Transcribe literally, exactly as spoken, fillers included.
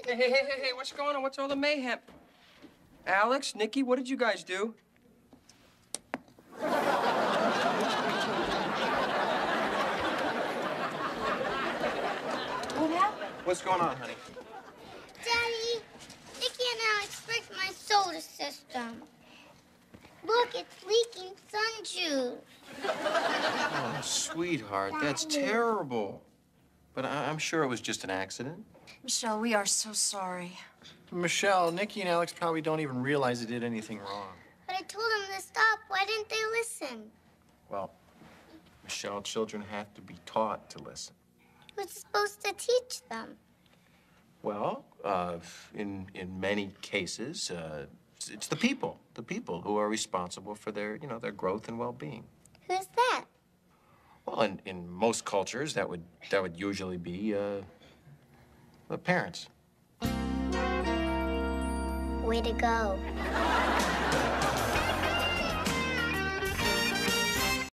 Hey, hey, hey, hey, what's going on? What's all the mayhem? Alex, Nikki, what did you guys do? What happened? What's going on, honey? Daddy, Nikki and Alex break my solar system. Look, it's leaking sun juice. Oh, sweetheart, that's terrible. But I I'm sure it was just an accident. Michelle, we are so sorry. Michelle, Nikki and Alex probably don't even realize they did anything wrong. But I told them to stop. Why didn't they listen? Well, Michelle, children have to be taught to listen. Who's supposed to teach them? Well, uh, in in many cases, uh, it's, it's the people, the people who are responsible for their, you know, their growth and well-being. Who's that? Well, in, in most cultures, that would that would usually be uh, the parents. Way to go.